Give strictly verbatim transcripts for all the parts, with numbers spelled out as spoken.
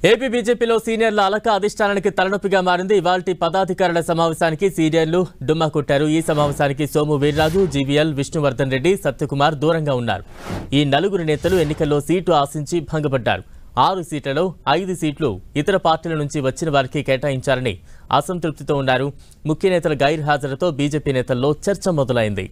AP బీజేపీలో సీనియర్ల అలక అధిష్టానానికి తలనొప్పిగా మారింది. ఇవాల్టి పదాధికారుల సమావేశానికి సీనియర్లు డుమ్మా కొట్టారు. ఈ సమావేశానికి సోము వీర్రాజు, జీవీఎల్, విష్ణువర్ధన్ రెడ్డి, సత్యకుమార్ దూరంగా ఉన్నారు. ఈ నలుగురు నేతలు ఎన్నికల్లో సీటు ఆశించి భంగపడ్డారు. ఆరు సీట్లలో ఐదు సీట్లు ఇతర పార్టీల నుంచి వచ్చిన వారికి కేటాయించారని అసంతృప్తితో ఉన్నారు. ముఖ్య నేతల గైర్హాజరుతో బీజేపీ నేతల్లో చర్చ మొదలైంది.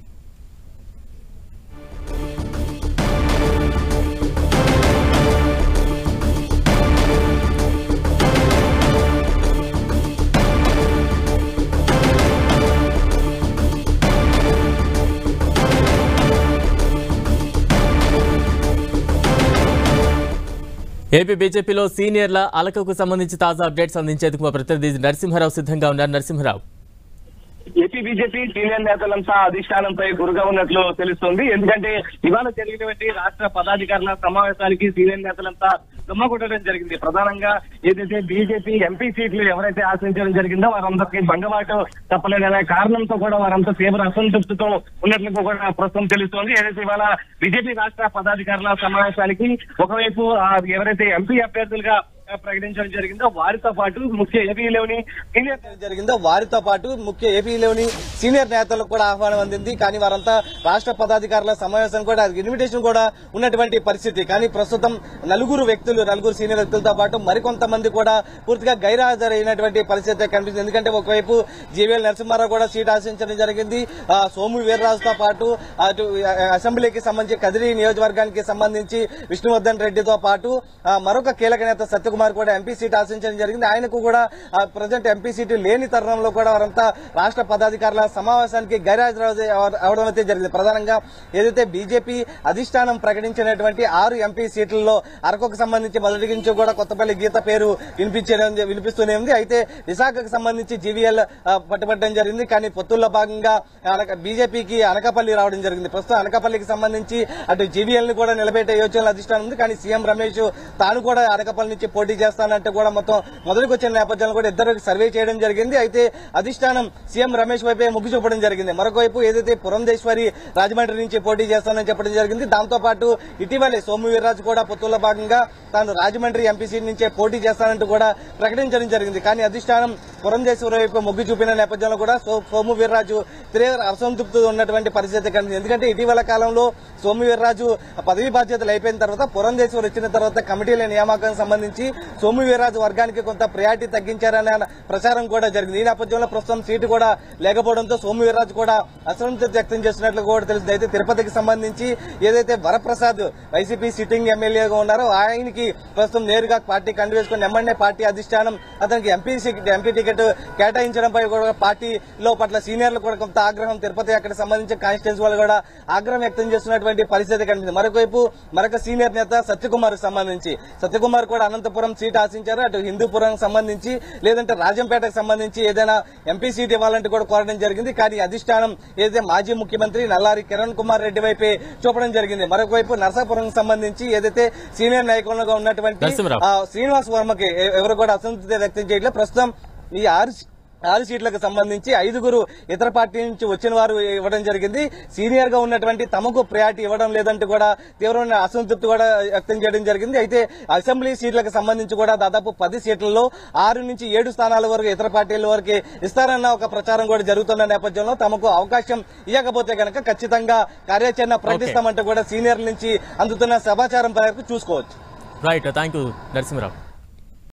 ఏపీ బీజేపీలో సీనియర్ల అలకకు సంబంధించి తాజా అప్డేట్స్ అందించేందుకు మా ప్రతినిధి నరసింహారావు సిద్ధంగా ఉన్నారు. నరసింహారావు, ఏపీ బీజేపీ సీనియర్ నేతలంతా అధిష్టానంపై గురుగా ఉన్నట్లు తెలుస్తోంది. ఎందుకంటే ఇవాళ జరిగినటువంటి రాష్ట్ర పదాధికారుల సమావేశానికి సీనియర్ నేతలంతా దుమ్మ కొట్టడం జరిగింది. ప్రధానంగా ఏదైతే బీజేపీ ఎంపీ సీట్లు ఎవరైతే ఆశించడం జరిగిందో వారందరికీ భంగబాటు తప్పలేదనే కారణంతో కూడా వారంతా తీవ్ర అసంతృప్తితో ఉన్నట్లు కూడా ప్రస్తుతం తెలుస్తోంది. ఏదైతే ఇవాళ బీజేపీ రాష్ట్ర పదాధికారుల సమావేశానికి ఒకవైపు ఎవరైతే ఎంపీ అభ్యర్థులుగా ప్రకటించడం జరిగిందో వారితో పాటు ముఖ్య ఏపీలోని సీనియర్ జరిగిందో వారితో పాటు ముఖ్య ఏపీలోని సీనియర్ నేతలకు కూడా ఆహ్వానం అందింది. కానీ వారంతా రాష్ట్ర పదాధికారుల సమావేశం కూడా ఇన్విటేషన్ కూడా ఉన్నటువంటి పరిస్థితి. కానీ ప్రస్తుతం నలుగురు వ్యక్తులు నలుగురు సీనియర్ వ్యక్తులతో పాటు మరికొంతమంది కూడా పూర్తిగా గైర్హాజరైనటువంటి పరిస్థితి కనిపిస్తుంది. ఎందుకంటే ఒకవైపు జీవీఎల్ నరసింహారావు కూడా సీట్ ఆశించడం జరిగింది. సోము వీర్రాజుతో పాటు అటు అసెంబ్లీకి సంబంధించి కదిరి నియోజకవర్గానికి సంబంధించి విష్ణువర్ధన్ రెడ్డితో పాటు మరొక కీలక నేత సత్యకుమార్ కూడా ఎంపీ సీట్ ఆశించడం జరిగింది. ఆయనకు కూడా ప్రజెంట్ ఎంపీ సీటు లేని తరుణంలో కూడా వారంతా రాష్ట్ర పదాధికారుల సమావేశానికి గైర్హాజరు అవడం అయితే జరిగింది. ప్రధానంగా ఏదైతే బీజేపీ అధిష్టానం ప్రకటించినటువంటి ఆరు ఎంపీ సీట్లలో అరకుకు సంబంధించి మొదటి నుంచి కూడా కొత్తపల్లి గీత పేరు వినిపించడం వినిపిస్తూనే ఉంది. అయితే విశాఖకు సంబంధించి జీవీఎల్ పట్టుబట్టడం జరిగింది. కానీ పొత్తుల్లో భాగంగా బీజేపీకి అనకాపల్లి రావడం జరిగింది. ప్రస్తుతం అనకాపల్లికి సంబంధించి అటు జీవీఎల్ ని కూడా నిలబెట్టే యోచనలు అధిష్టానం ఉంది. కానీ సీఎం రమేష్ తాను కూడా అనకాపల్లి నుంచి పోటీ చేస్తానంటే కూడా మొత్తం మొదటికి వచ్చిన నేపథ్యంలో కూడా ఇద్దరు సర్వే చేయడం జరిగింది. అయితే అధిష్టానం సీఎం రమేష్ వైపే మొగ్గు చూపడం జరిగింది. మరొక వైపు ఏదైతే పురంధేశ్వరి రాజమండ్రి నుంచి పోటీ చేస్తానని చెప్పడం జరిగింది. దాంతో పాటు ఇటీవలే సోము వీర్రాజు కూడా పొత్తుల్లో భాగంగా తాను రాజమండ్రి ఎంపీ సీట్ నుంచే పోటీ చేస్తానంటూ కూడా ప్రకటించడం జరిగింది. కానీ అధిష్టానం పురంధేశ్వరి వైపు మొగ్గు చూపిన నేపథ్యంలో కూడా సోము వీర్రాజు తీవ్ర అసంతృప్తి ఉన్నటువంటి పరిస్థితి కనిపిస్తుంది. ఎందుకంటే ఇటీవల కాలంలో సోము వీర్రాజు పదవీ బాధ్యతలు అయిపోయిన తర్వాత పురంధేశ్వరి వచ్చిన తర్వాత కమిటీల నియామకానికి సంబంధించి సోము వీర్రాజు వర్గానికి కొంత ప్రయారిటీ తగ్గించారనే ప్రచారం కూడా జరిగింది. ఈ నేపథ్యంలో ప్రస్తుతం సీటు కూడా లేకపోవడంతో సోము వీర్రాజు కూడా అసంతృప్తి వ్యక్తం చేస్తున్నట్లు కూడా తెలుస్తుంది. అయితే తిరుపతికి సంబంధించి ఏదైతే వరప్రసాద్ వైసీపీ సిట్టింగ్ ఎమ్మెల్యేగా ఉన్నారో ఆయనకి ప్రస్తుతం నేరుగా పార్టీ కండు వేసుకుని ఎమ్మెల్యే పార్టీ అధిష్టానం అతనికి ఎంపీ ఎంపీ టికెట్ కేటాయించడంపై కూడా పార్టీలో పట్ల సీనియర్లు కూడా కొంత ఆగ్రహం తిరుపతి అక్కడ సంబంధించిన కాన్స్టిట్యూన్సీ వాళ్ళు కూడా ఆగ్రహం వ్యక్తం చేస్తున్నటువంటి పరిస్థితి కనిపిస్తుంది. మరొకవైపు మరొక సీనియర్ నేత సత్యకుమార్ సంబంధించి సత్యకుమార్ కూడా అనంతపురం సీట్ ఆశించారు. అటు హిందూపురం సంబంధించి లేదంటే రాజంపేటకు సంబంధించి ఏదైనా ఎంపీ సీట్ ఇవ్వాలంటే కూడా కోరడం జరిగింది. కానీ అధిష్టానం ఏదైతే మాజీ ముఖ్యమంత్రి నల్లారి కిరణ్ కుమార్ రెడ్డి వైపే చూపడం జరిగింది. మరొక వైపు నరసాపురం సంబంధించి ఏదైతే సీనియర్ నాయకులుగా ఉన్నటువంటి శ్రీనివాస్ వర్మకి ఎవరు కూడా అసంతృప్తి వ్యక్తం చేయట్లేదు. ప్రస్తుతం ఈ ఆరు ఆరు సీట్లకు సంబంధించి ఐదుగురు ఇతర పార్టీ నుంచి వచ్చిన వారు ఇవ్వడం జరిగింది. సీనియర్ గా ఉన్నటువంటి తమకు ప్రయారిటీ ఇవ్వడం లేదంటూ కూడా తీవ్రమైన అసంతృప్తి కూడా వ్యక్తం చేయడం జరిగింది. అయితే అసెంబ్లీ సీట్లకు సంబంధించి కూడా దాదాపు పది సీట్లలో ఆరు నుంచి ఏడు స్థానాల వరకు ఇతర పార్టీల వరకు ఇస్తారన్న ఒక ప్రచారం కూడా జరుగుతున్న నేపథ్యంలో తమకు అవకాశం ఇవ్వకపోతే కనుక ఖచ్చితంగా కార్యాచరణ ప్రకటిస్తామంటూ కూడా సీనియర్ల నుంచి అందుతున్న సమాచారం మేరకు చూసుకోవచ్చు. Right, thank you Narasimha Rao.